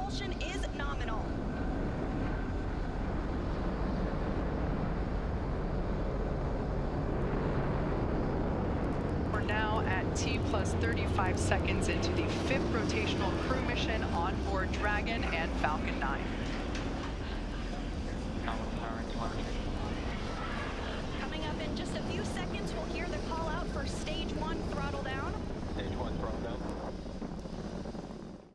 propulsion is nominal. We're now at T plus 35 seconds into the 5th rotational crew mission Onboard Dragon and Falcon 9. Coming up in just a few seconds, we'll hear the call out for stage 1 throttle